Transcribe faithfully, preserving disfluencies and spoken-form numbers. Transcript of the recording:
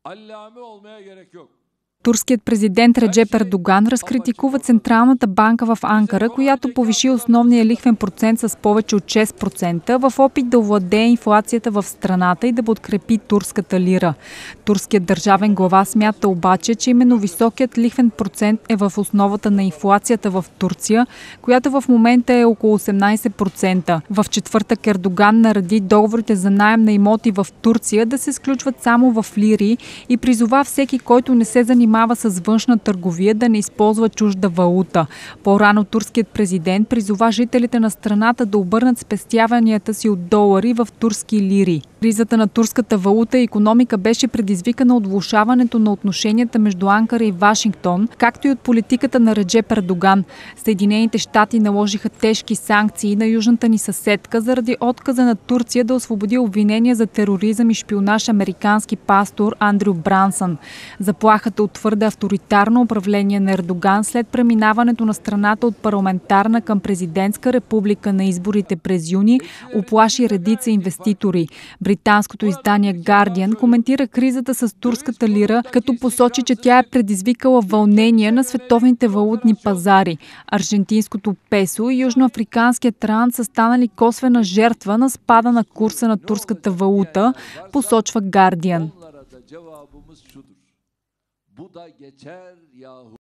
allame olmaya gerek yok. Турският президент Реджеп Ердоган разкритикува Централната банка в Анкара, която повиши основния лихвен процент с повече от шест процента в опит да овладее инфлацията в страната и да подкрепи турската лира. Турският държавен глава смята обаче, че именно високият лихвен процент е в основата на инфлацията в Турция, която в момента е около осемнайсет процента. В четвъртък Ердоган нареди договорите за наем на имоти в Турция да се сключват само в лири и призова всеки, който не се занимава с външна търговия, да не използва чужда валута. По-рано турският президент призова жителите на страната да обърнат спестяванията си от долари в турски лири. Кризата на турската валута и икономика беше предизвикана от влошаването на отношенията между Анкара и Вашингтон, както и от политиката на Реджеп Ердоган. Съединените щати наложиха тежки санкции на южната ни съседка заради отказа на Турция да освободи обвинения за тероризъм и шпионаж американски пастор Андрю Брансън. Заплахата от твърде авторитарно управление на Ердоган след преминаването на страната от парламентарна към президентска република на изборите през юни уплаши редица инвеститори. Британското издание Guardian коментира кризата с турската лира, като посочи, че тя е предизвикала вълнения на световните валутни пазари. Аржентинското песо и южноафриканският ранд са станали косвена жертва на спада на курса на турската валута, посочва Guardian. Bu da geçer yahu.